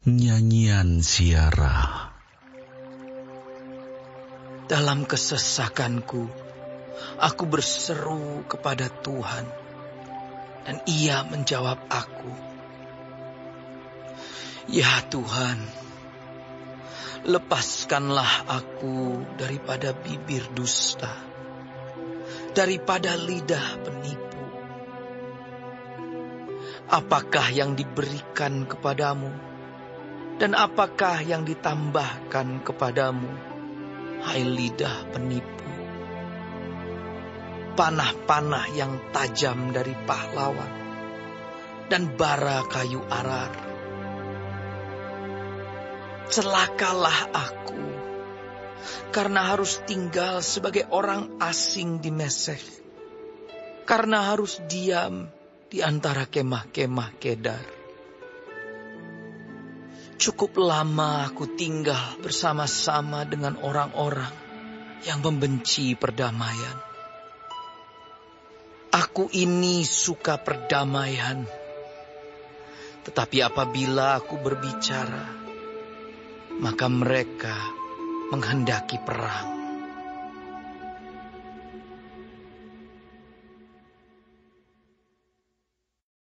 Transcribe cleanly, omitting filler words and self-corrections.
Nyanyian Ziarah. Dalam kesesakanku, aku berseru kepada Tuhan, dan Ia menjawab aku. Ya Tuhan, lepaskanlah aku daripada bibir dusta, daripada lidah penipu. Apakah yang diberikan kepadamu? Dan apakah yang ditambahkan kepadamu, hai lidah penipu? Panah-panah yang tajam dari pahlawan dan bara kayu arar. Celakalah aku, karena harus tinggal sebagai orang asing di Mesek, karena harus diam di antara kemah-kemah Kedar. Cukup lama aku tinggal bersama-sama dengan orang-orang yang membenci perdamaian. Aku ini suka perdamaian, tetapi apabila aku berbicara, maka mereka menghendaki perang.